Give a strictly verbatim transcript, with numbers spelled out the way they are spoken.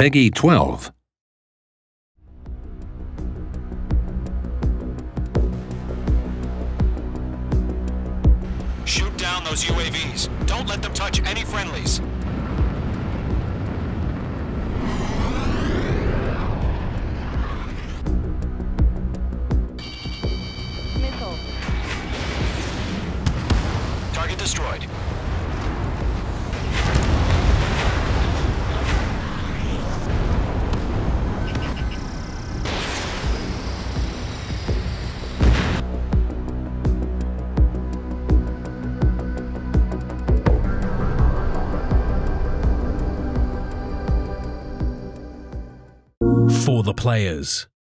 Peggy twelve. Shoot down those U A Vs. Don't let them touch any friendlies. Missile. Target destroyed. For the players.